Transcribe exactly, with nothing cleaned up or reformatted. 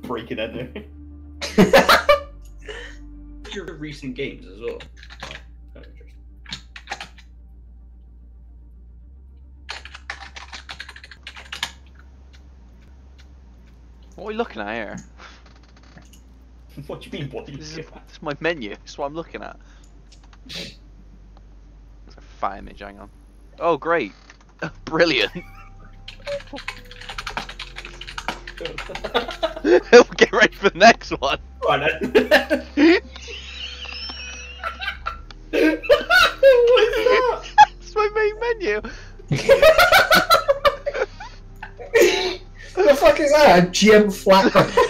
breaking in. Your recent games as well. Oh, interesting. What are we looking at here? What do you mean? What do you This is, do? this is my menu. This is what I'm looking at. It's a fat image. Hang on. Oh, great! Brilliant. We'll get ready for the next one. Right then. What is that? It's my main menu. The fuck is that? A G M flat?